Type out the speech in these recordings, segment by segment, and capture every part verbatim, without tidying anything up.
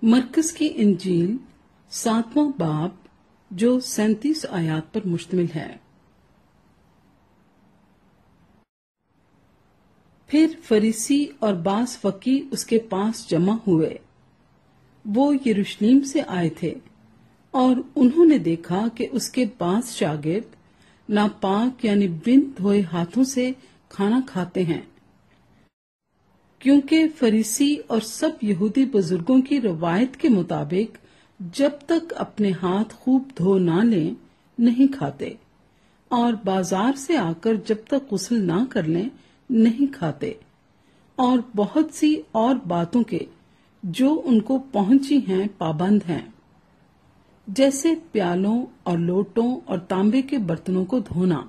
मरकज की इंजील सातवां बाब जो सैंतीस आयात पर मुश्तमिल है। फिर फरीसी और बास फकी उसके पास जमा हुए। वो यरूशलेम से आए थे और उन्होंने देखा कि उसके बास शागिर्द नापाक यानी बिन धोए हाथों से खाना खाते हैं, क्योंकि फरीसी और सब यहूदी बुजुर्गों की रवायत के मुताबिक जब तक अपने हाथ खूब धो ना लें नहीं खाते, और बाजार से आकर जब तक गुस्ल ना कर लें नहीं खाते, और बहुत सी और बातों के जो उनको पहुंची हैं पाबंद हैं, जैसे प्यालों और लोटों और तांबे के बर्तनों को धोना।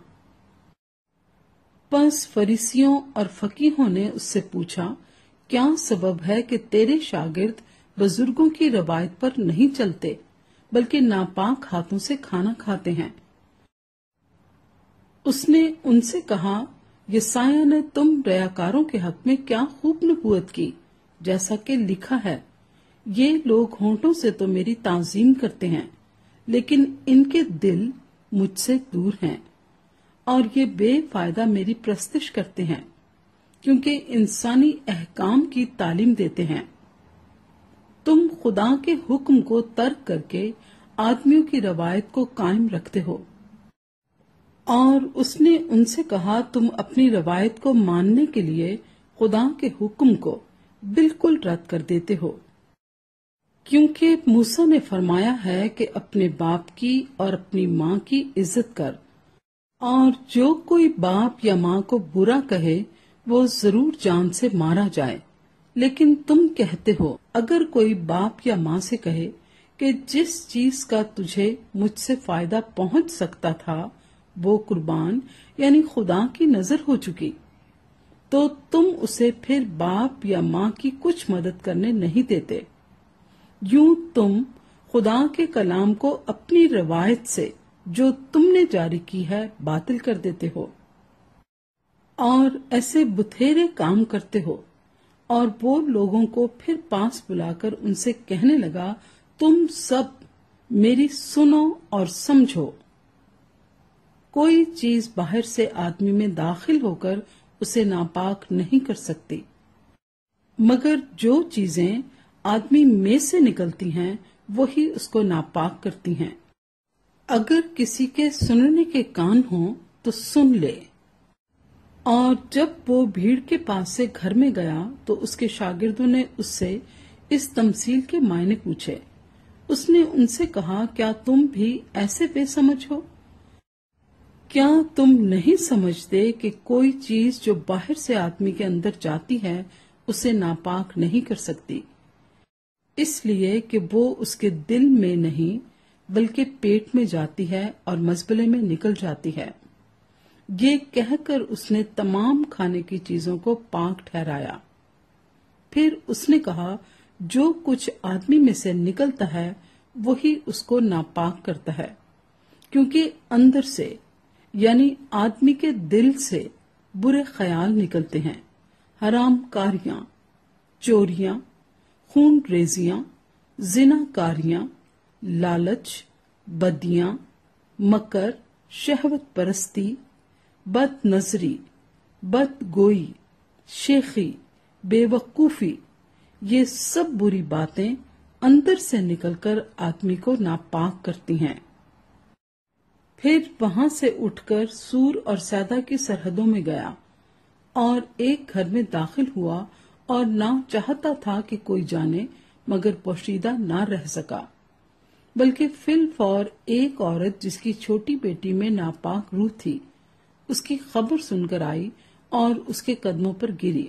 बस फरीसियों और फकीहों ने उससे पूछा, क्या सबब है कि तेरे शागिर्द बुजुर्गों की रवायत पर नहीं चलते बल्कि नापाक हाथों से खाना खाते हैं? उसने उनसे कहा, यसाया ने तुम रयाकारों के हक में क्या खूब नबूवत की, जैसा कि लिखा है, ये लोग होंठों से तो मेरी ताज़ीम करते हैं, लेकिन इनके दिल मुझसे दूर हैं, और ये बेफायदा मेरी प्रस्तिश करते हैं, क्योंकि इंसानी अहकाम की तालीम देते हैं। तुम खुदा के हुक्म को तर्क करके आदमियों की रवायत को कायम रखते हो। और उसने उनसे कहा, तुम अपनी रवायत को मानने के लिए खुदा के हुक्म को बिल्कुल रद्द कर देते हो, क्योंकि मूसा ने फरमाया है कि अपने बाप की और अपनी माँ की इज्जत कर, और जो कोई बाप या माँ को बुरा कहे वो जरूर जान से मारा जाए। लेकिन तुम कहते हो, अगर कोई बाप या माँ से कहे कि जिस चीज का तुझे मुझसे फायदा पहुंच सकता था वो कुर्बान यानी खुदा की नजर हो चुकी, तो तुम उसे फिर बाप या माँ की कुछ मदद करने नहीं देते। यूं तुम खुदा के कलाम को अपनी रवायत से जो तुमने जारी की है बातिल कर देते हो, और ऐसे बुथेरे काम करते हो। और वो लोगों को फिर पास बुलाकर उनसे कहने लगा, तुम सब मेरी सुनो और समझो। कोई चीज बाहर से आदमी में दाखिल होकर उसे नापाक नहीं कर सकती, मगर जो चीजें आदमी में से निकलती हैं वही उसको नापाक करती हैं। अगर किसी के सुनने के कान हो तो सुन ले। और जब वो भीड़ के पास से घर में गया तो उसके शागिर्दों ने उससे इस तमसील के मायने पूछे। उसने उनसे कहा, क्या तुम भी ऐसे बेसमझ हो? क्या तुम नहीं समझते कि कोई चीज जो बाहर से आदमी के अंदर जाती है उसे नापाक नहीं कर सकती, इसलिए कि वो उसके दिल में नहीं बल्कि पेट में जाती है और मजबले में निकल जाती है। ये कहकर उसने तमाम खाने की चीजों को पाक ठहराया। फिर उसने कहा, जो कुछ आदमी में से निकलता है वही उसको नापाक करता है, क्योंकि अंदर से यानी आदमी के दिल से बुरे ख्याल निकलते हैं, हराम कारियां, चोरियां, खून रेजियां, जिनाकारियां, लालच, बदियां, मकर, शहवत परस्ती, बद नजरी, बद गोई, शेखी, बेवकूफी, ये सब बुरी बातें अंदर से निकलकर आदमी को नापाक करती हैं। फिर वहां से उठकर सूर और सैदा की सरहदों में गया और एक घर में दाखिल हुआ और ना चाहता था कि कोई जाने, मगर पोशीदा ना रह सका, बल्कि फिल फौर एक औरत जिसकी छोटी बेटी में नापाक रूह थी उसकी खबर सुनकर आई और उसके कदमों पर गिरी।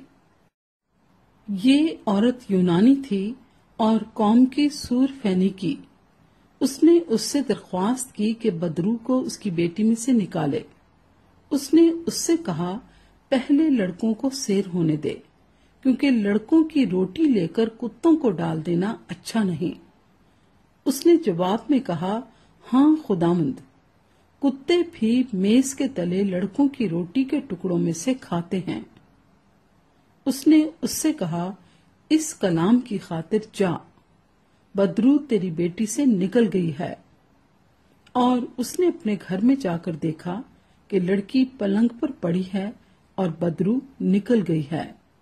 ये औरत यूनानी थी और कौम की सूर फैनी की। उसने उससे दरख्वास्त की कि बदरू को उसकी बेटी में से निकाले। उसने उससे कहा, पहले लड़कों को सैर होने दे, क्योंकि लड़कों की रोटी लेकर कुत्तों को डाल देना अच्छा नहीं। उसने जवाब में कहा, हाँ खुदावंद, कुत्ते भी मेज के तले लड़कों की रोटी के टुकड़ों में से खाते हैं। उसने उससे कहा, इस कलाम की खातिर जा, بدرو تیری بیٹی سے نکل گئی ہے۔ اور اس نے اپنے گھر میں جا کر دیکھا کہ لڑکی پلنگ پر پڑی ہے اور بدرو نکل گئی ہے۔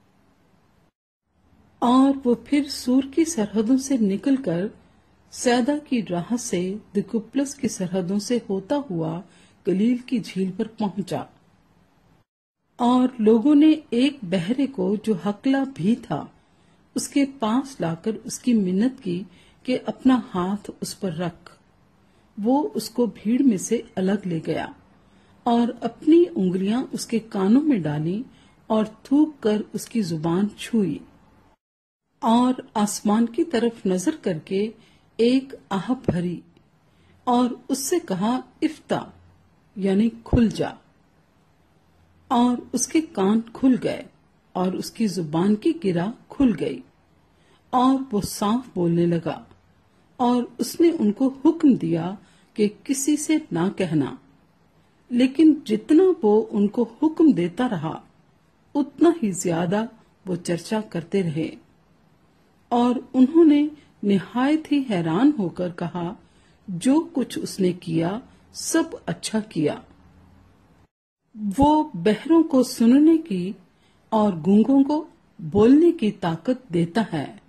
اور وہ پھر سور کی سرحدوں سے نکل کر سیدا کی راہ سے دکپلس کی سرحدوں سے ہوتا ہوا گلیل کی جھیل پر پہنچا۔ اور لوگوں نے ایک بہرے کو جو ہکلا بھی تھا اس کے پاس لا کر اس کی منت کی کہ اپنا ہاتھ اس پر رکھ۔ وہ اس کو بھیڑ میں سے الگ لے گیا اور اپنی انگلیاں اس کے کانوں میں ڈالی اور تھوک کر اس کی زبان چھوئی، اور آسمان کی طرف نظر کر کے ایک آہ بھری اور اس سے کہا افتح، یعنی کھل جا۔ اور اس کے کان کھل گئے اور اس کی زبان کی گرہ کھل گئی اور وہ صاف بولنے لگا۔ اور اس نے ان کو حکم دیا کہ کسی سے نہ کہنا، لیکن جتنا وہ ان کو حکم دیتا رہا اتنا ہی زیادہ وہ چرچا کرتے رہے۔ اور انہوں نے نہایت ہی حیران ہو کر کہا، جو کچھ اس نے کیا سب اچھا کیا۔ وہ بہروں کو سننے کی اور گونگوں کو بولنے کی طاقت دیتا ہے۔